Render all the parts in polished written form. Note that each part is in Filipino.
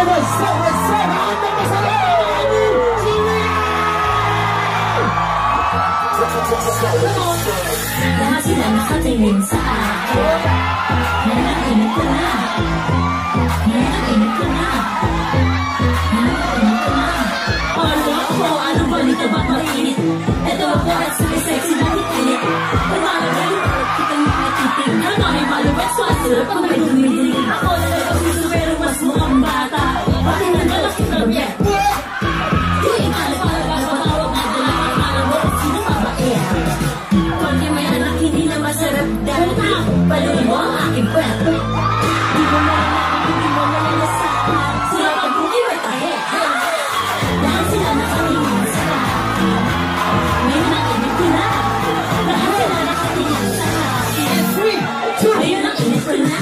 Lahat sila nakatingin sa akin. Nanakinig ko na. Nanakinig ko na. Nanakinig ko na. Ano ako? Ano ba nito ba mainit? Ito ako at sexy na hitinit. Pagmamagaling ako kitang nakiting. Ano ay maluwet so at sila pag may dumidilig. Ako na nagpapito pero mas mukhang bata. Bakit naglalaki ng biyak? Paluin mo ang aking breath. Di mo malalaman, hindi mo malalasahan. Sila pag-buki may tahe. Lahat sila nakatingin sa akin. Ngayon nakinig ko na. Lahat sila nakatingin sa akin. Ngayon nakinig ko na.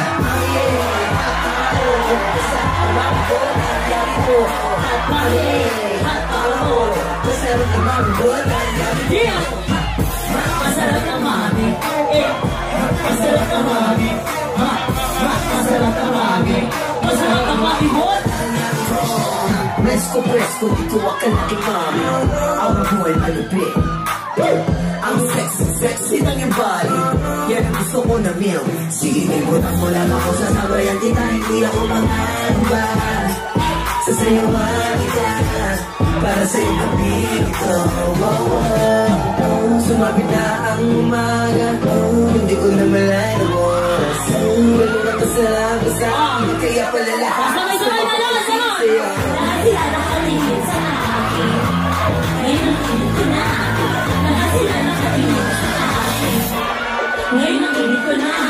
Yeah! Masarap na mami. Masarap na mami. Masarap na mami. Masarap na mami mo. Presko, presko, dito ka na kay mami. Ang buhay malupit. Ang sexy, sexy ng iyong body. Yan ang gusto ko na meal. Sige, mo lang ako sa sabayan kita. Hindi ako mangamba. Sasayawan kita para sa iyong kapit ito. Sumapit na ang umaga. Hindi ko na malay na oras. Wala na to sa labas sa akin. Kaya pala lahat sabay-sabay na lang sa'yo. Lahat sila nakatingin sa akin. Ngayon nakinig ko na. Lahat sila nakatingin sa akin. Ngayon nakinig ko na.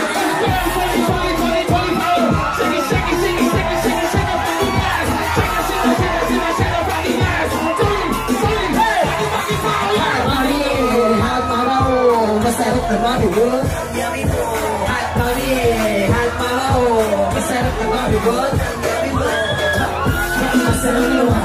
Masarap na mami world. Yummy mo. Hot mami. Hot mama. Masarap na mami world. Yummy mo. Masarap na mami.